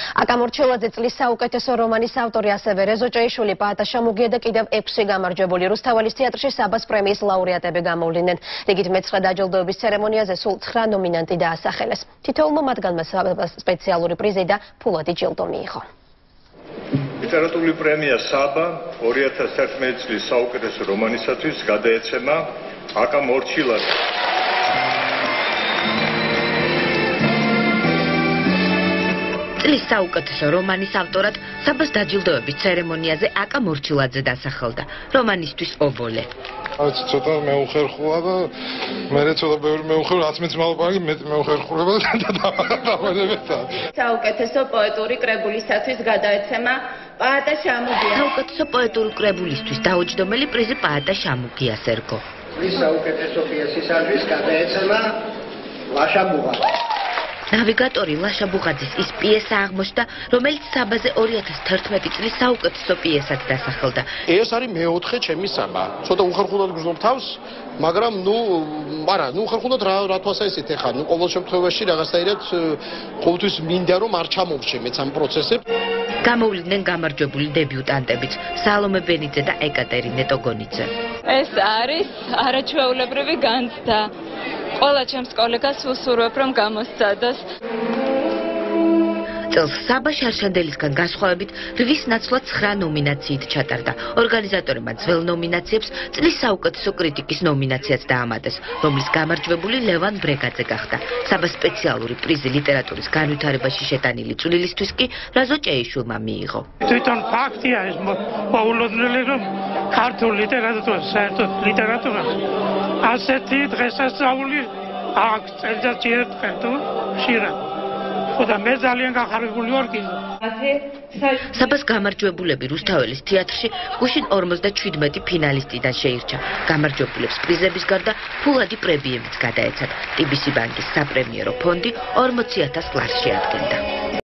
აკამორჩელაძე წლის საუკეთესო რომანის ავტორი, ასევე რეზო ჭეიშვილი, პაატა შამუგია და კიდევ 6 გამარჯვებული რუსთაველის თეატრში საბას პრემიის ლაურეატები გამოვლიდნენ. რიგით მეცხრე დაჯილდოების ცერემონიაზე სულ 9 ნომინანტი დაასახელეს. თითოეულმა მათგანმა სპეციალური პრიზი და ფულადი ჯილდო მიიღო. ლიტერატურული პრემია საბა 2011 წლის საუკეთესო რომანისათვის გადაეცემა აკამორჩილაძე. წლის საუკეთესო რომანის ავტორად საბას დაჯილდოების ცერემონიაზე აკამორჩილაძე დასახელდა. რომანისთვის ობოლე. ცოტა მეუხერხულა და მე ცოტა ბევრი მეუხერხულა, რაც მეც მალბაგი მე მეუხერხულა და დავადებდა. საუკეთესო პოეტური კრებულისათვის გადაეცემა პაატა შამუგია. საუკეთესო პოეტური კრებულისთვის დაუჯდომელი პრიზი პაატა შამუგიას ერგო. საუკეთესო პიესისათვის გადაეცემა ლაშა ბუღაძე. ნავიგატორი ლაშა ბუღაძის ის პიესა აღმოჩნდა, რომელიც საბაზე 2011 წლის საუკეთესო პიესად დასახელდა. ეს არის მეოთხე ჩემი საბა. ცოტა უხერხულად გრძნობ თავს, მაგრამ უხერხულად რა თვალსაჩინო ეხა, ყოველ შემთხვევაში რაღაცაირად ყოველთვის მინდა რომ არ ჩამოვშე მეც ამ პროცესებს. გამოვლიდნენ გამარჯვებული დებიუტანტებიც, სალომე ბენიძე და ეკატერინე ტოგონიძე. ეს არის არაჩვეულებრივი განცდა. ყველა ჩემს კოლეგას ვუსურვებ რომ გამოსცადოს. წელს საბა შარშანდელისგან განსხვავებით რის ნაცვლად 9 ნომინაციით ჩატარდა. ორგანიზატორებმა ძველ ნომინაციებს წლის საუკეთესო კრიტიკის ნომინაციაც დაამატეს, რომლის გამარჯვებული ლევან ბრეგაძე გახდა. საბას სპეციალური პრიზი ლიტერატურის განვითარებაში შეტანილი წვლილისთვის კი რაზო ჭეიშვილმა მიიღო. თვითონ ფაქტია ეს მოულოდნელი რომ ქართულ ლიტერატურას, საერთოდ ლიტერატურას ასეთი დღესასწაული აქვს წელიწადში ერთხელ თუ ხშირად. და მე ძალიან გახარებული ვარ კიდე. საბას გამარჯვებულები რუსთაველის თეატრში გუშინ 57 ფინალისტიდან შეირჩა. გამარჯვებულებს პრიზების გარდა ფულადი პრემიებიც გადაეცათ. TBC ბანკის საპრემიერო ფონდი 40,000 ლარს შეადგენდა.